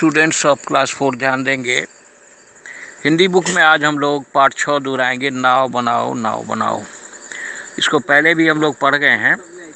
Students of class 4 ध्यान देंगे। Hindi book में आज हम लोग पाठ 6 दोहराएंगे, नाव बनाओ नाव बनाओ। इसको पहले भी हम लोग पढ़ गए हैं,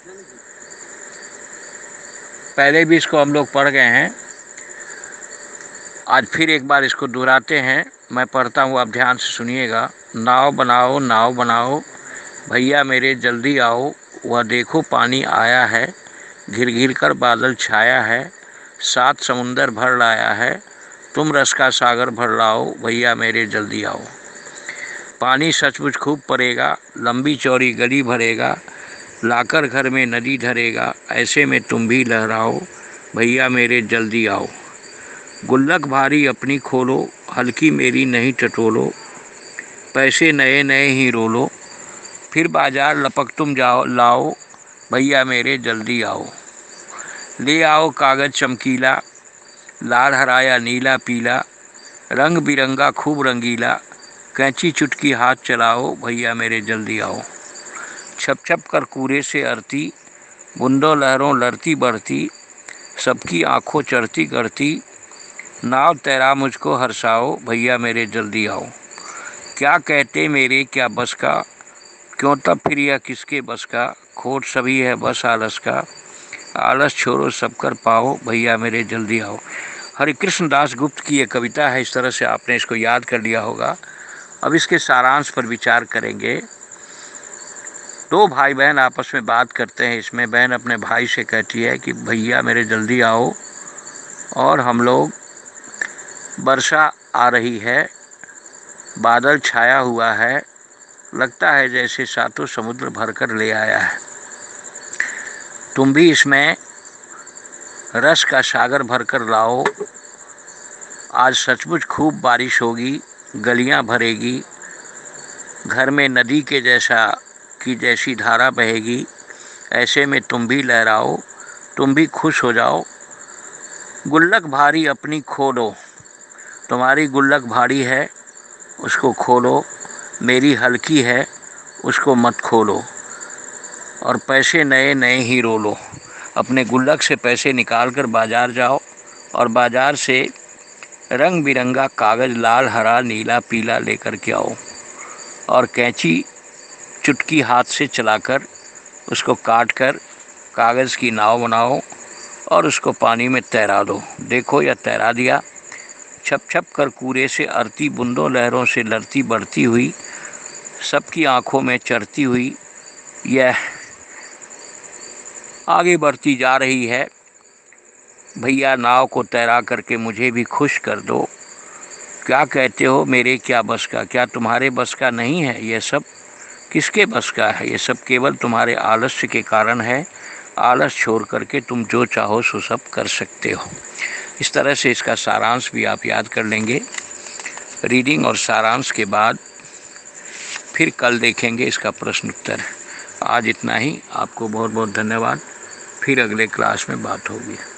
आज फिर एक बार इसको दोहराते हैं। मैं पढ़ता हूँ, आप ध्यान से सुनिएगा। नाव बनाओ भैया मेरे जल्दी आओ, वह देखो पानी आया है, घिर घिर कर बादल छाया है, 7 समुंदर भर लाया है, तुम रस का सागर भर लाओ, भैया मेरे जल्दी आओ। पानी सचमुच खूब पड़ेगा, लंबी चौड़ी गली भरेगा, लाकर घर में नदी धरेगा, ऐसे में तुम भी लहराओ, भैया मेरे जल्दी आओ। गुल्लक भारी अपनी खोलो, हल्की मेरी नहीं टटोलो, पैसे नए नए ही रोलो, फिर बाजार लपक तुम जाओ लाओ, भैया मेरे जल्दी आओ। ले आओ कागज़ चमकीला, लाल हरा या नीला पीला, रंग बिरंगा खूब रंगीला, कैंची चुटकी हाथ चलाओ, भैया मेरे जल्दी आओ। छप छप कर कूरे से अरती, बूंदों लहरों लड़ती बढ़ती, सबकी आंखों चढ़ती गढ़ती, नाव तैरा मुझको हर्षाओ, भैया मेरे जल्दी आओ। क्या कहते मेरे क्या बस का, क्यों तब फिर यह किसके बस का, खोट सभी है बस आलस का, आलस छोड़ो सब कर पाओ, भैया मेरे जल्दी आओ। हरिकृष्ण दास गुप्त की ये कविता है। इस तरह से आपने इसको याद कर लिया होगा। अब इसके सारांश पर विचार करेंगे। 2 भाई बहन आपस में बात करते हैं। इसमें बहन अपने भाई से कहती है कि भैया मेरे जल्दी आओ, और हम लोग, वर्षा आ रही है, बादल छाया हुआ है, लगता है जैसे 7 समुद्र भर कर ले आया है, तुम भी इसमें रस का सागर भर कर लाओ, आज सचमुच खूब बारिश होगी, गलियां भरेगी, घर में नदी के जैसी धारा बहेगी, ऐसे में तुम भी लहराओ, तुम भी खुश हो जाओ। गुल्लक भारी अपनी खोलो, तुम्हारी गुल्लक भारी है, उसको खोलो, मेरी हल्की है, उसको मत खोलो, और पैसे नए नए ही रोलो। अपने गुल्लक से पैसे निकाल कर बाज़ार जाओ, और बाज़ार से रंग बिरंगा कागज़ लाल हरा नीला पीला लेकर के आओ, और कैंची चुटकी हाथ से चलाकर उसको काट कर कागज़ की नाव बनाओ, और उसको पानी में तैरा दो। देखो यह तैरा दिया। छप छप कर कूरे से अरती, बूंदों लहरों से लड़ती बढ़ती हुई, सबकी आंखों में चढ़ती हुई, यह आगे बढ़ती जा रही है। भैया नाव को तैरा करके मुझे भी खुश कर दो। क्या कहते हो मेरे क्या बस का, क्या तुम्हारे बस का नहीं है यह सब, किसके बस का है ये सब, केवल तुम्हारे आलस्य के कारण है। आलस छोड़ करके तुम जो चाहो सो सब कर सकते हो। इस तरह से इसका सारांश भी आप याद कर लेंगे। रीडिंग और सारांश के बाद फिर कल देखेंगे इसका प्रश्न उत्तर। आज इतना ही। आपको बहुत बहुत धन्यवाद। फिर अगले क्लास में बात होगी।